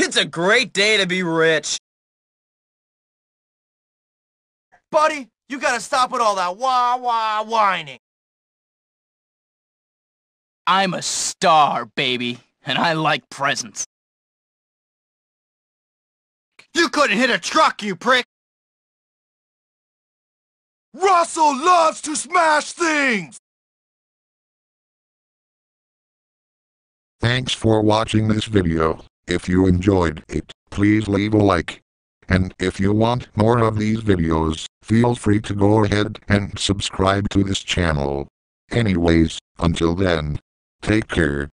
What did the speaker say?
It's a great day to be rich. Buddy, you gotta stop with all that wah-wah whining. I'm a star, baby, and I like presents. You couldn't hit a truck, you prick! Russell loves to smash things! Thanks for watching this video. If you enjoyed it, please leave a like. And if you want more of these videos, feel free to go ahead and subscribe to this channel. Anyways, until then, take care.